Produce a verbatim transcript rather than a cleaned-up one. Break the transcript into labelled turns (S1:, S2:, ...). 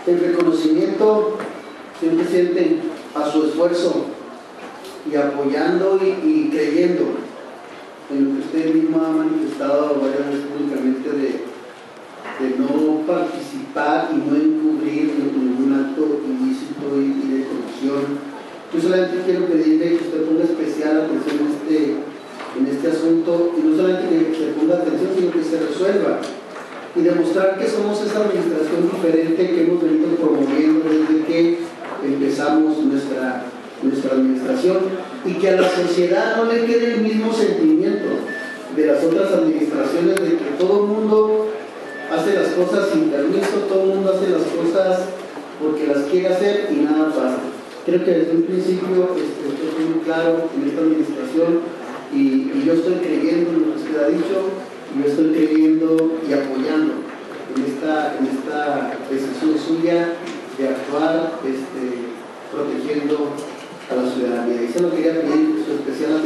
S1: el reconocimiento, señor presidente, a su esfuerzo y apoyando y, y creyendo en lo que usted mismo ha manifestado varias veces públicamente de, de no participar y no encubrir ningún acto ilícito y, y de corrupción. Yo solamente quiero pedirle que usted ponga especial atención en este, en este asunto, y no solamente que se ponga atención, sino que se resuelva, y demostrar que somos esa administración diferente que hemos venido promoviendo desde que empezamos nuestra, nuestra administración, y que a la sociedad no le quede el mismo sentimiento de las otras administraciones de que todo el mundo hace las cosas sin permiso, todo el mundo hace las cosas porque las quiere hacer y nada pasa. Creo que desde un principio este, esto fue muy claro en esta administración, y, y yo estoy creyendo en lo que usted ha dicho, y yo estoy creyendo y apoyando en esta, en esta decisión suya de actuar este, protegiendo a la ciudadanía. Y se lo quería pedir su especial